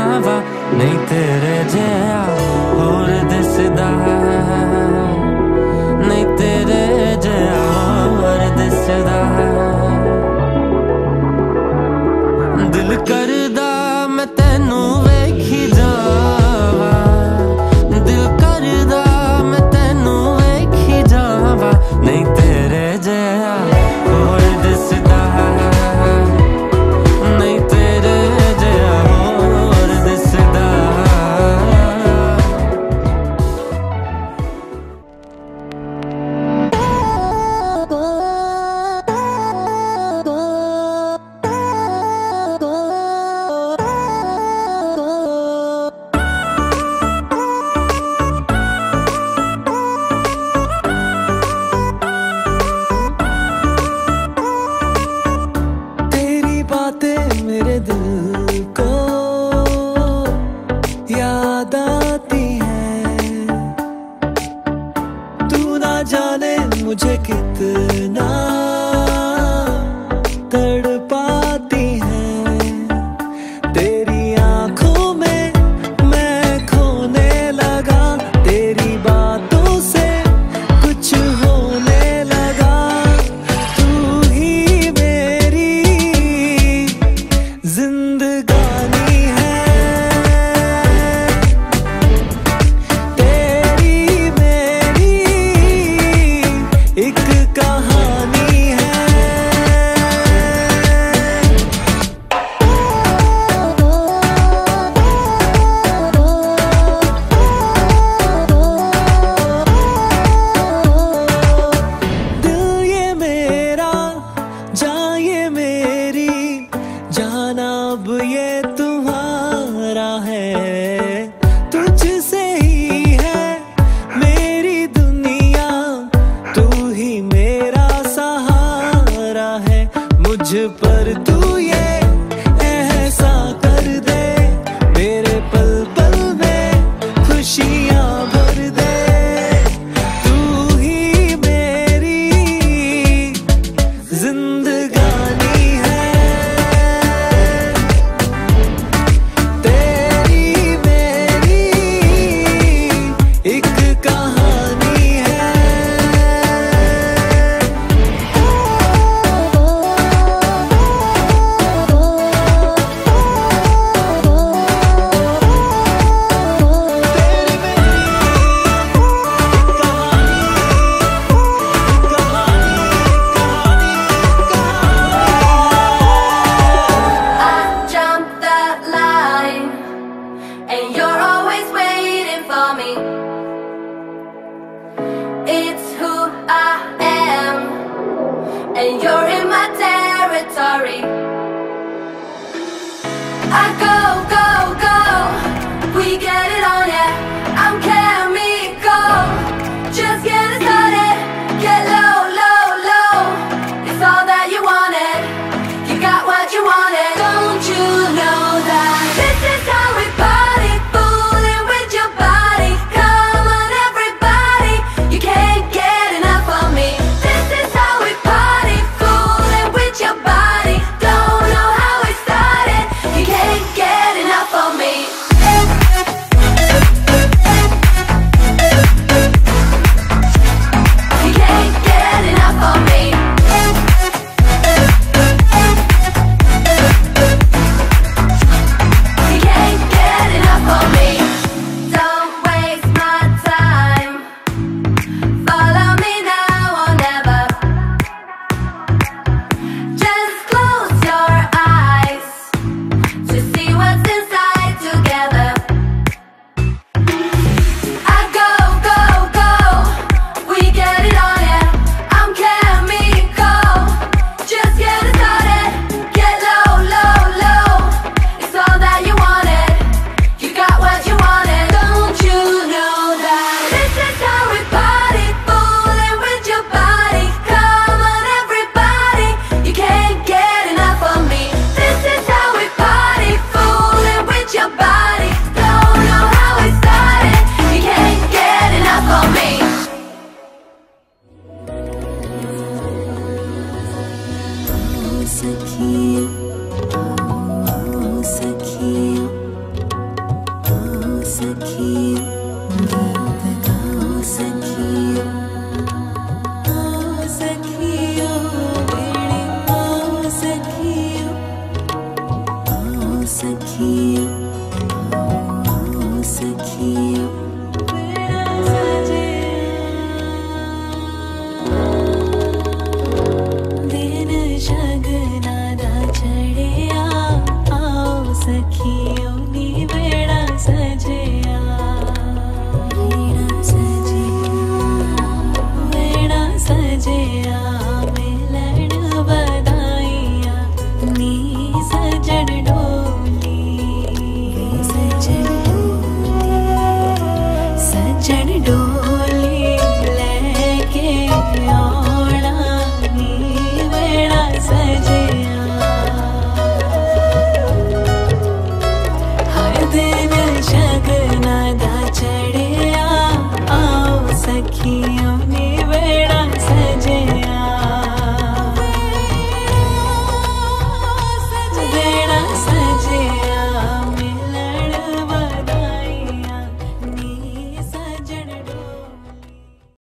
जावा, नहीं तेरे जया होर दिसदा, नहीं तेरे जया होर दिसदा। दिल करदा मैं तैनू वेखी जावा, दिल करदा मैं तैनू वेखी जावा, नहीं तेरे जया होर दिसदा, नहीं तेरे जया होर दिसदा। मेरे दिल को याद आती है, तू ना जाने मुझे कितना तड़पाती है। तेरी आंखों में मैं खोने लगा, तेरी बातों से कुछ होने लगा। तू ही मेरी जिंदगानी है, तेरी मेरी एक सखियो गीत गाओ सखियो आओ सखियो बेड़े आओ सखियो आओ सखियो आओ सखियो बेड़ा सजे दिन शगना दा चढ़िया आओ सखियो नी बेड़ा सजिया बेड़ा सजिया मिलन बधाइया नी सजन डो